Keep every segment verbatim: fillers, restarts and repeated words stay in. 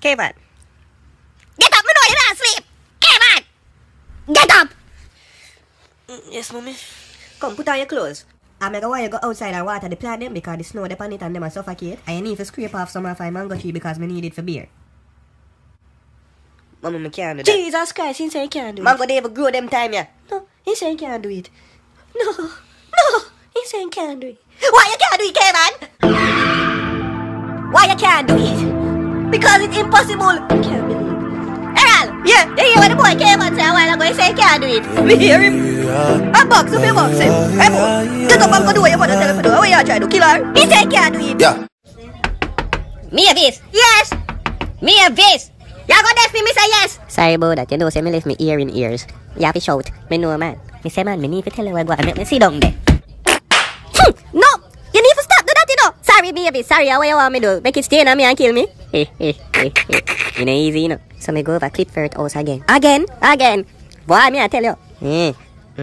Kevin. Get up, me know you're not asleep. Kevin. Get up. Yes, mommy. Come, put on your clothes. I make a while you go outside and water the plant them because the snow upon it and them are suffocate. And you need to scrape off some of my mango tree because we need it for beer. Mama, me can't do that. Jesus Christ, he say you can't do it. Mango, they ever grow them time, yeah? No, he say you can't do it. No, no, he say you can't do it. Why you can't do it, Kevin? Why you can't do it? Because it's impossible. I can't believe it. Errol, yeah, you hear what the boy Kevin say a while ago? He say you can't do it. Me hear him. I box him, he box him. Hey, boy, get up and go do what your mother tell him to do. What you try to kill her? He say you can't do it. Yeah. Me a this. Yes. Me a this. You go deaf me, me say yes. Sorry about that. You know, say me left me ear in ears. You have to shout. Me know, man. Me say, man, me need to tell you where I go and make me sit down there. No! You need to stop do that, you know. Sorry, baby. Sorry, how you want me to do? Make it stay on me and kill me? Hey, hey, hey, hey. You know, easy, you know. So me go over clip for it house again. Again? Again. Boy, me I tell you. Hey.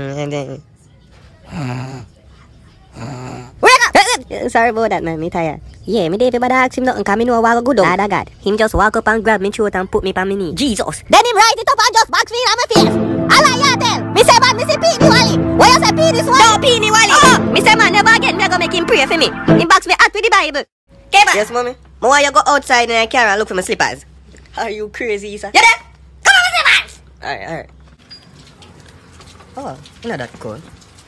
Sorry about that, man. Me tired. Yeah, me David but I ask him nothing because me know what good on. God, him just walk up and grab me throat and put me on my knee. Jesus. Then him write it up and just box me in my face. I like you tell. Me say, man, me say Peeny Wally. Why you say Peeny Wally? No, Peeny Wally. Oh, me say, man, never again me I go make him pray for me. Him box me out with the Bible. Kevin. Yes, mommy. More why you go outside and I can't look for my slippers. Are you crazy, sir? You there? Come on, my slippers. Alright, alright. Oh, you're not that cool.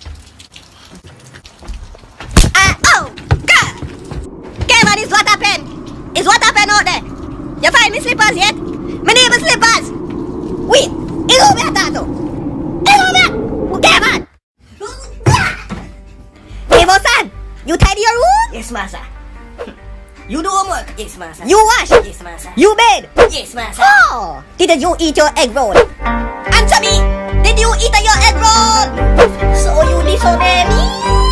Oh, God! Kevin, is what happened? Is what happened out there? You find me slippers yet? Me need my slippers! Wait, is who me a talk to? Is who me? Kevin! Evo son, you tidy your room? Yes, master. You do homework? Yes, master. You wash? Yes, master. You bed? Yes, master. Oh! Did you eat your egg roll? Answer me! Did you eat your egg roll? So you disobey me?